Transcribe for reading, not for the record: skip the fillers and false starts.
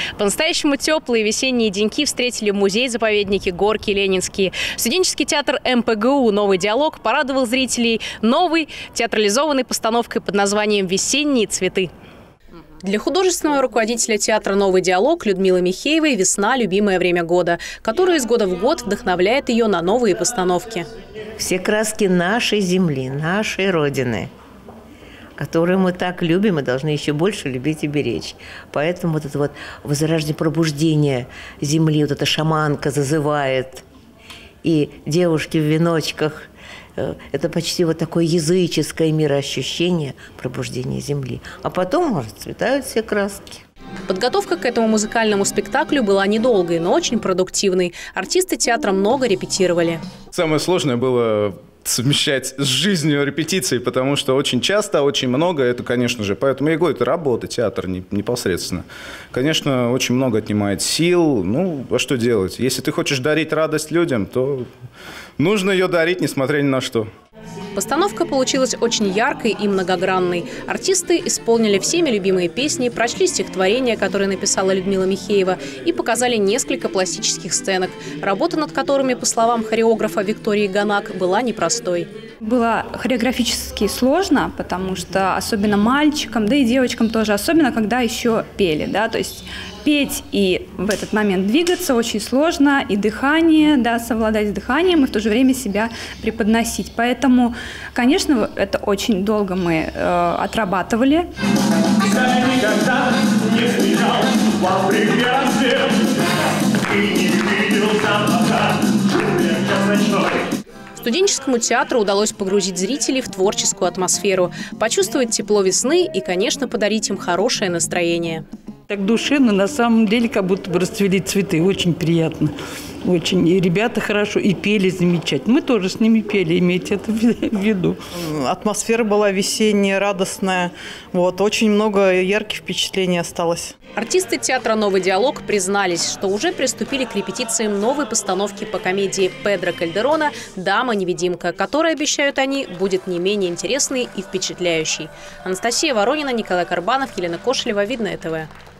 По-настоящему теплые весенние деньки встретили музей-заповедники Горки Ленинские. Студенческий театр МПГУ «Новый диалог» порадовал зрителей новой театрализованной постановкой под названием «Весенние цветы». Для художественного руководителя театра «Новый диалог» Людмилы Михеевой весна – любимое время года, которое из года в год вдохновляет ее на новые постановки. Все краски нашей земли, нашей Родины, которую мы так любим и должны еще больше любить и беречь. Поэтому вот это вот возрождение, пробуждение земли, вот эта шаманка зазывает, и девушки в веночках – это почти вот такое языческое мироощущение пробуждения земли. А потом расцветают все краски. Подготовка к этому музыкальному спектаклю была недолгой, но очень продуктивной. Артисты театра много репетировали. Самое сложное было совмещать с жизнью репетиции, потому что очень часто, очень много, это, конечно же, поэтому я говорю, это работа, театр непосредственно. Конечно, очень много отнимает сил, ну, а что делать? Если ты хочешь дарить радость людям, то нужно ее дарить, несмотря ни на что. Постановка получилась очень яркой и многогранной. Артисты исполнили всеми любимые песни, прочли стихотворения, которые написала Людмила Михеева, и показали несколько пластических сценок, работа над которыми, по словам хореографа Виктории Ганак, была непростой. Было хореографически сложно, потому что особенно мальчикам, да и девочкам тоже, особенно когда еще пели, да, то есть петь и в этот момент двигаться очень сложно, и дыхание, да, совладать с дыханием, и в то же время себя преподносить. Поэтому, конечно, это очень долго мы отрабатывали. Студенческому театру удалось погрузить зрителей в творческую атмосферу, почувствовать тепло весны и, конечно, подарить им хорошее настроение. Так душевно, на самом деле, как будто бы расцвели цветы. Очень приятно. Очень. И ребята хорошо, и пели замечательно. Мы тоже с ними пели, имейте это в виду. Атмосфера была весенняя, радостная. Вот. Очень много ярких впечатлений осталось. Артисты театра «Новый диалог» признались, что уже приступили к репетициям новой постановки по комедии Педро Кальдерона «Дама-невидимка», которая, обещают они, будет не менее интересной и впечатляющей. Анастасия Воронина, Николай Карбанов, Елена Кошелева, Видное ТВ.